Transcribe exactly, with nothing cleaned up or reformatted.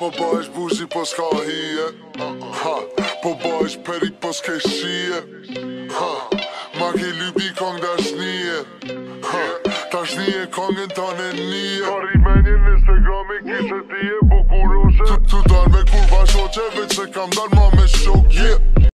Po ba ish bushi po s'ka hije Ha, po ba ish peri po s'ke shije Ha, ma ki lypi kong dashnije Ha, tashnije kongin tane nije Ka rimenje në Instagrami kishe tije po kuroshe Tu, tu dar me kurva shoqe veç se kam dar ma me shok yeah.